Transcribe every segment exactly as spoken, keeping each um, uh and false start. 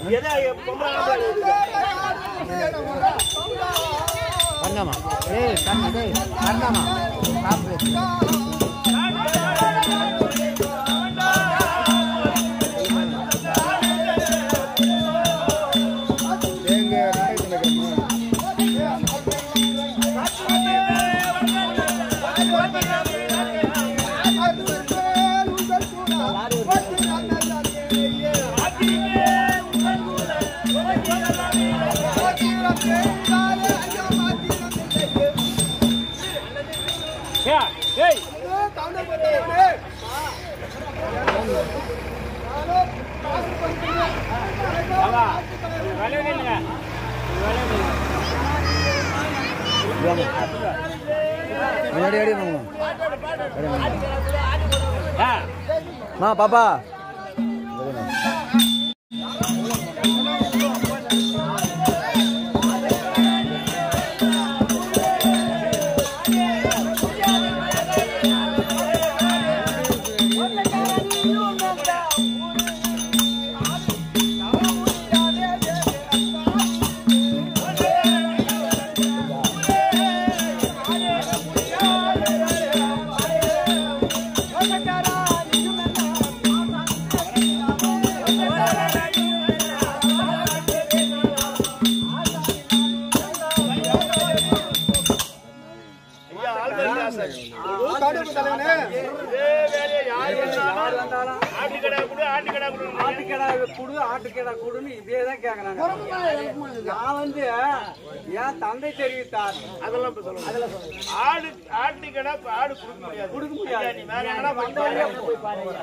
கண்ணமா ஏய் கண்ணா டேய் கண்ணமா சாப்பிடு Yeah, hey. Ma papa. என் தந்தை தெரிவித்தார். அதெல்லாம் ஆடு ஆட்டு கடை ஆடு கொடுக்க முடியாது கொடுக்க முடியாது நீ வேற எங்கடா போய் பாருங்க.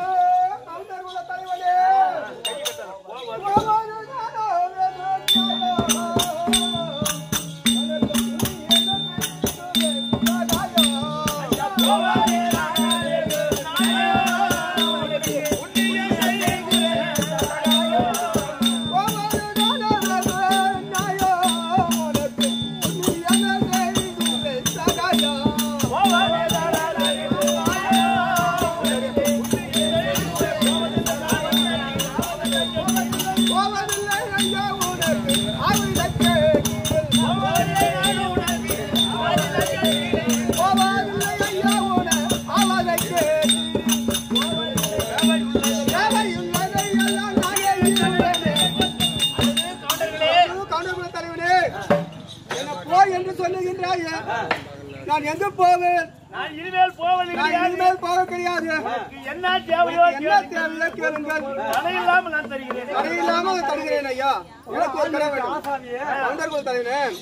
நான் எங்க போவேன்? நான் இனிமேல் போவதில்லை. இனிமேல் போக கிடையாது. என்ன தேவையோ என்ன தேவையோ கேளுங்கள். தடையில்லாமல் நான் தருகிறேன். தடையில்லாமல் தருகிறேன் ஐயா. எனக்கு ஒரு கடை வேண்டும். ஆசாமியே அந்தர்கோல் தருகிறேன்.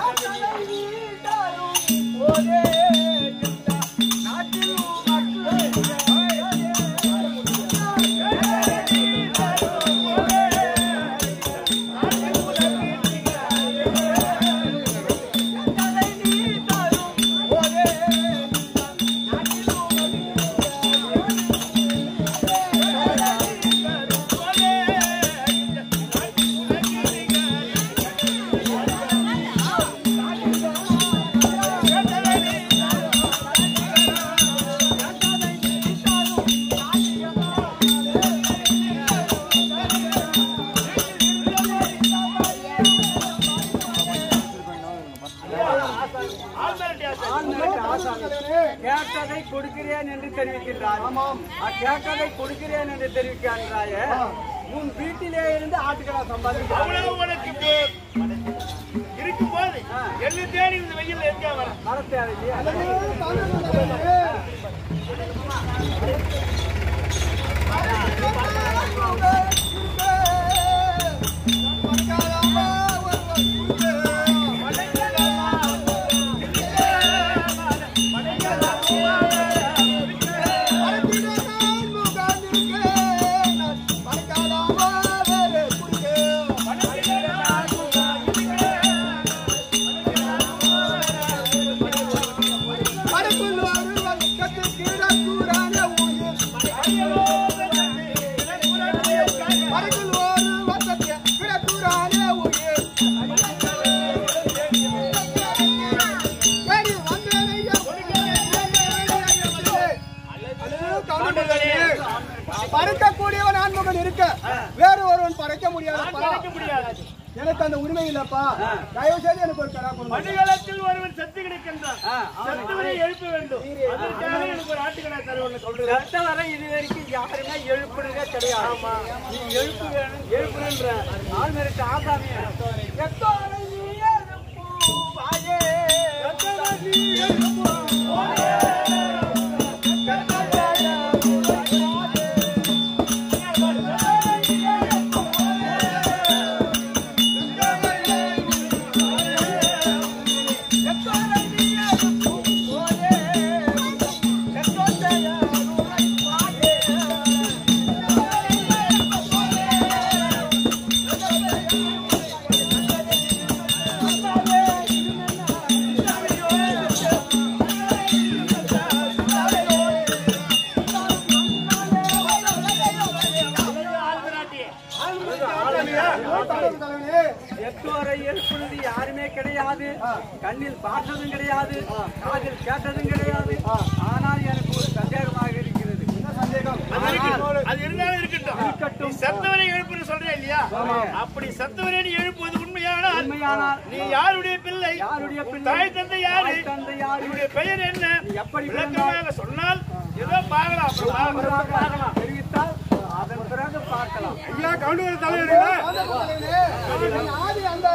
கேட்டதை கொடுக்கிறேன் என்று தெரிவிக்கின்றார். கேட்டதை கொடுக்கிறேன் என்று தெரிவிக்கின்றாயே உன் வீட்டிலே இருந்து ஆட்டுக்கடா சம்பாதிக்க இருக்கும் போது என்ன தேடி இந்த வெயில் எங்க வர வர தேவையில்லையா? வேறு ஒருவன் படைக்க முடியாது படைக்க முடியாது. எனக்கு அந்த உரிமை இல்லப்பா. தயவு செய்து எனக்கு ஒரு கடா கொடுங்க. மணிகளத்தில் ஒருவன் செத்து கிடக்கின்றான். செத்தவரை எழுப்ப வேண்டும். அதற்காக எனக்கு ஒரு ஆட்டுக்கடா தருவன்னு சொல்றேன். செத்தவரை இது வரைக்கும் யாருமே எழுப்புறதே கிடையாது. ஆமா, நீ எழுப்பு வேணும் எழுப்புன்ற ஆள் மேற்கு ஆசாமியா செத்தவரை நீ எழுப்பு வாயே, செத்தவரை நீ எழுப்பு வாயே. எழுப்புறது யாருமே கிடையாது. கண்ணில் பார்த்ததும் கிடையாது, காதில் கேட்டதும் கிடையாது. ஆனால் எனக்கு ஒரு சந்தேகமாக இருக்கிறது. அது இருந்தாலும் இருக்கட்டும். செத்தவரை எழுப்புன்னு சொல்றேன் இல்லையா? அப்படி செத்தவரை நீ எழுப்புவது உண்மையானால் உண்மையானால் நீ யாருடைய பிள்ளை? யாருடைய பிள்ளை? தாய் தந்தை யாரு? தந்தை யாரு? உன்னுடைய பெயர் என்ன? எப்படி விளக்கமாக சொன்னால் ஏதோ பார்க்கலாம். பார்க்கலாம் தெரிவித்தால் அதன் பிறகு பார்க்கலாம். ஐயா கவுண்டர் தலைவர் ஆதி அந்த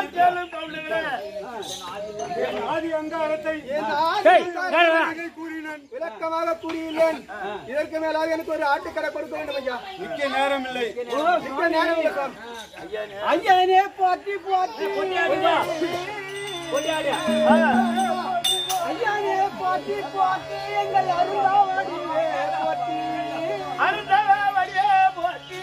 ஆதி அங்காரத்தை கூறினேன், விளக்கமாக கூறியுள்ளேன். இதற்கு மேலாக எனக்கு ஒரு ஆட்டுக்கடை கொடுக்க வேண்டும் ஐயா. நிக்க நேரம் இல்லை. நிக்க நேரம் இல்லை. ஐயனே போற்றி போற்றி ஐயனே போற்றி போற்றி எங்கள் அருளாவடியே போற்றி அருந்தாவடியே போற்றி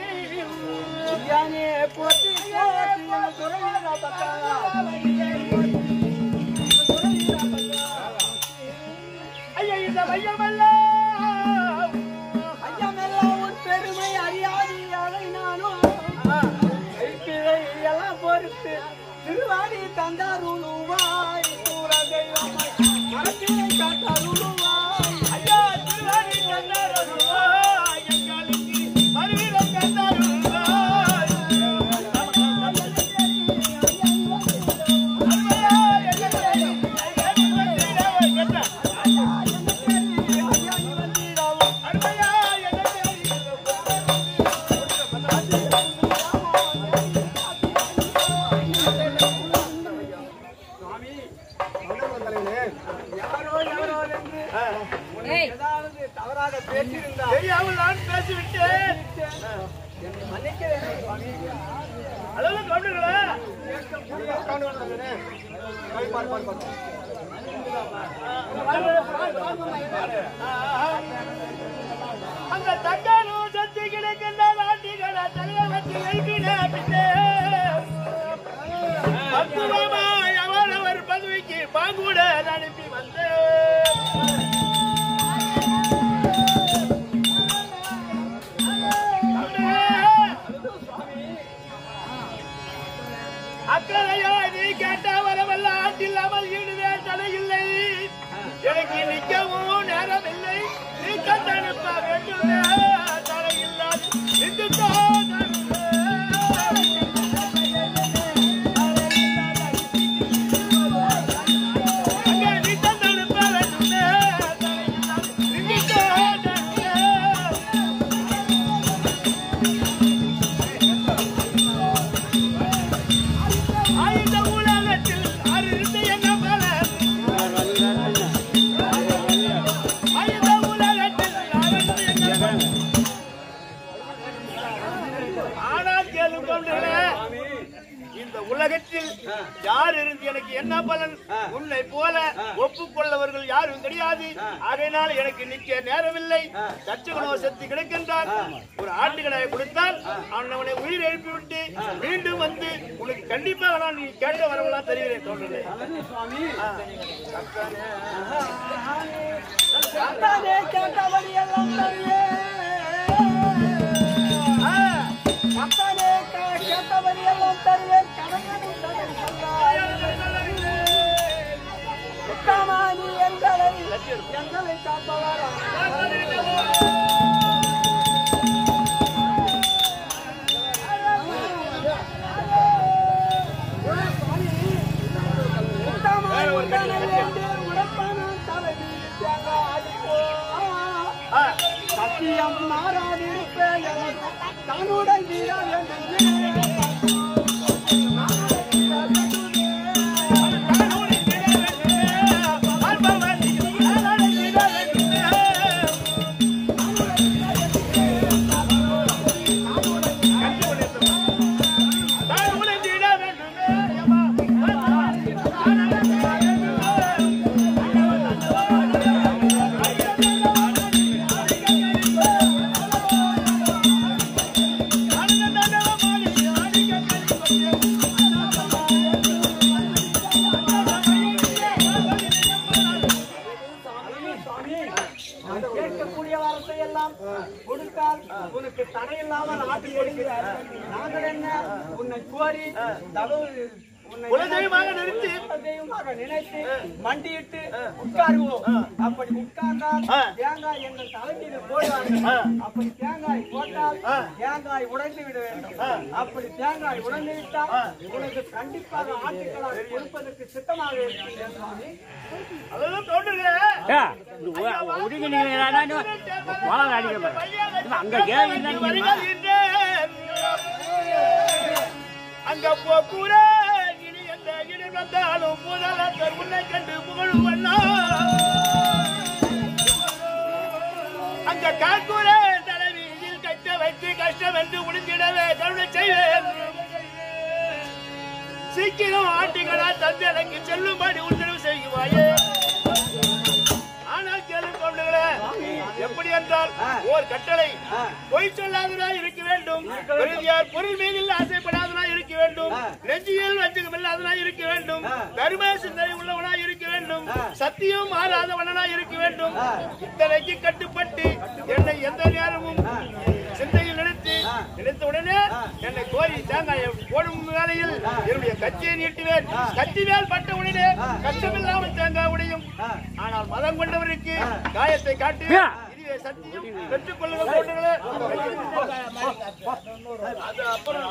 ஐயனே போற்றி போற்றி எங்கள் துறைவீரா பக்கா ஐயா இந்த மையமெல்லாம் ஐயமெல்லாம் உன் பெருமை அறியாதி அதை நானும் கைப்பிழை எல்லாம் பொறுத்து திருவாடி தந்தாருளுவாய் தூர தெய்வமாய் மரத்தினை காத்தாருளுவாய் ஐயா திருவாடி தந்தாருளுவாய் எங்களுக்கு மறுவீரம் தந்தாருளுவாய் ஏதாவது தவறாக பேசியிருந்தால் தெரியாமல் நான் பேசிவிட்டேன். மன்னிக்க வேண்டும் சுவாமி. அளவு கவுண்டர்களா அந்த தக்காலும் சத்தி கிடக்கின்ற நாட்டிகள தலைவத்தி வைக்கின்றே பக்குவமாய் அவரவர் பதவிக்கு பாங்குட அனுப்பி வந்தேன். அக்கறையோ நீ கேட்ட வரவல்ல ஆட்டில்லாமல் ஈடுவே தடையில்லை. எனக்கு நிற்கவும் நேரம் இல்லை. நீ கண்டனுப்ப வேண்டுமே தடையில்லாது இந்து அங்கே நீ கண்டனுப்ப வேண்டுமே தடையில்லாது இந்த உலகத்தில் அறிந்து என்ன பலன்? இந்த உலகத்தில் அறிந்து என்ன பலன்? ஆனால் கேளும் கொண்டே இந்த உலகத்தில் யார் இருந்து எனக்கு என்ன பலன்? உன்னை போல ஒப்புக்கொள்ளவர்கள் யாரும் கிடையாது. அதனால் எனக்கு நிற்க நேரமில்லை. தச்சுகுணோ செத்து கிடக்கின்றான். ஒரு ஆட்டுக்கடையை கொடுத்தால் அவன் அவனை உயிர் எழுப்பிவிட்டு மீண்டும் வந்து உனக்கு கண்டிப்பாக நான் நீ கேட்ட வரவெல்லாம் தருகிறேன் தோன்றே. அத்தானே கேட்டபடி எல்லாம் தருவே அத்தானே கேட்டபடி எல்லாம் தருவேன் கடங்கனும் தடை சொல்லாய் உத்தமானி எங்களை எங்களை காப்பவரா சத்தியம் மாறாதிருப்பேன் தன்னுடன் கேட்கக்கூடிய வார்த்தை எல்லாம் கொடுத்தால் உனக்கு தடையில்லாமல் ஆட்டி கொடுக்கிறார். நாங்கள் என்ன உன்னை கோரி குலதெய்வமாக நிறுத்தி தெய்வமாக நினைத்து மண்டியிட்டு உட்காருவோம். அப்படி உட்கார்ந்தால் தேங்காய் எங்கள் தலைமையில் போடுவார்கள். அப்படி தேங்காய் போட்டால் தேங்காய் உடைந்து விட வேண்டும். அப்படி தேங்காய் உடைந்து விட்டால் உனக்கு கண்டிப்பாக ஆட்டுக்களாக கொடுப்பதற்கு சித்தமாக இருக்கிறேன் சுவாமி. அதெல்லாம் தோன்றுங்க அங்க போக்குற வந்தாலும் முதலத்தர் உன்னை கண்டு புகழுவண்ணா அங்க காக்கூரே தலைவீதில் கட்ட வைத்து கஷ்டம் என்று முடிந்திடவே கருணை செய்வேன் சீக்கிரம் ஆட்டிகளா தந்தைக்கு செல்லும்படி உத்தரவு செய்வாயே ஆனால் கேள்வி கொண்டுகளே எப்படி என்றால் ஓர் கட்டளை பொய் சொல்லாதவராய் இருக்க வேண்டும் பெரியார் பொருள் மீதில் ஆசைப்படாதவராய் இருக்க வேண்டும் நெஞ்சியல் வஞ்சகம் இல்லாதவராய் இருக்க வேண்டும் தர்ம சிந்தனை உள்ளவனாய் இருக்க வேண்டும் சத்தியம் மாறாதவனாய் இருக்க வேண்டும் இத்தனைக்கு கட்டுப்பட்டு என்னை எந்த நேரமும் சிந்தையில் நினைத்து நினைத்த உடனே என்னை கோரி தேங்காய் போடும் வேலையில் என்னுடைய கட்சியை நீட்டுவேன் கட்சி மேல் பட்ட உடனே கஷ்டமில்லாமல் தேங்காய் உடையும் ஆனால் மதம் கொண்டவருக்கு காயத்தை காட்டி இதுவே சத்தியம் பெற்றுக் கொள்ளுங்கள் போன்றீர்களே அது அப்புறம்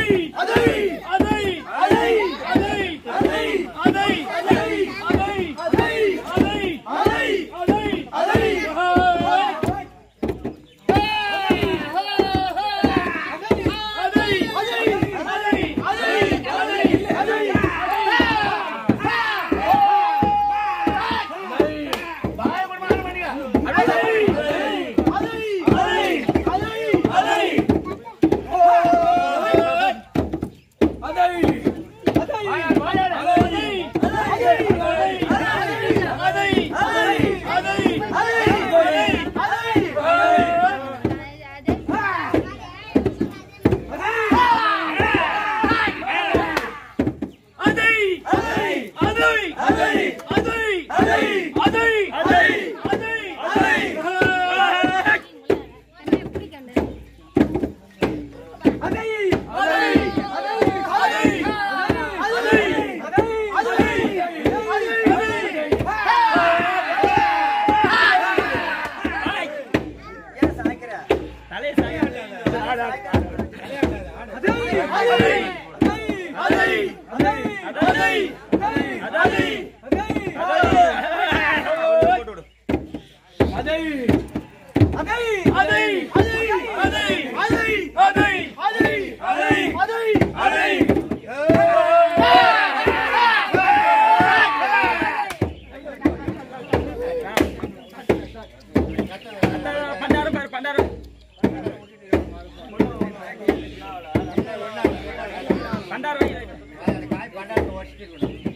பண்டார்